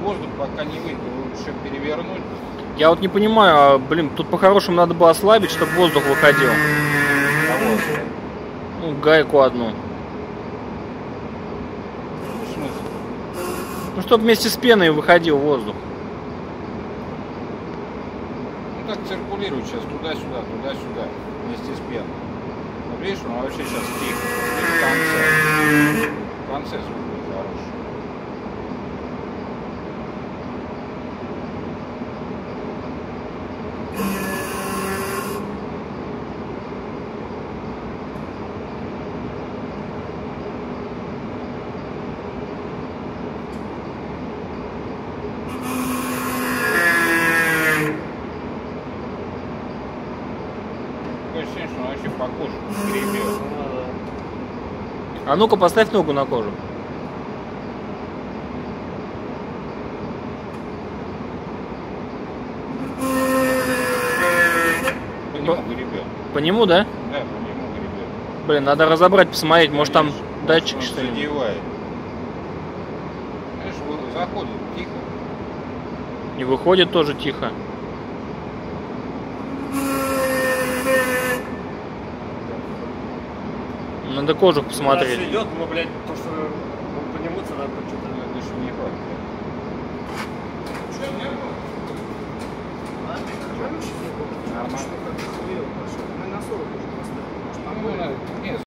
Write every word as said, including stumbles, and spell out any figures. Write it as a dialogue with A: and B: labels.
A: воздух пока не выйдет, еще перевернуть.
B: Я вот не понимаю, а, блин, тут по-хорошему надо было ослабить, чтобы воздух выходил.
A: Кого?
B: Ну, гайку одну.
A: В смысле?
B: Ну, чтобы вместе с пеной выходил воздух.
A: Ну так циркулирует сейчас туда-сюда, туда-сюда, вместе с пеной. Ну, видишь, он вообще сейчас тихо. И в конце. В конце звук будет хороший. Такое ощущение, что он вообще по коже гребет.
B: А ну-ка, поставь ногу на кожу.
A: По нему гребет.
B: По нему, да?
A: Да, по нему гребет.
B: Блин, надо разобрать, посмотреть, может там датчик
A: Он
B: что-нибудь.
A: задевает. Знаешь, вот заходит тихо.
B: И выходит тоже тихо. Надо кожух посмотреть.
C: Идет, но, блядь, то, что по нему надо что-то.
A: Это еще не хватит. Нормально.
D: Мы на сорок уже поставили.
A: Ну, нет,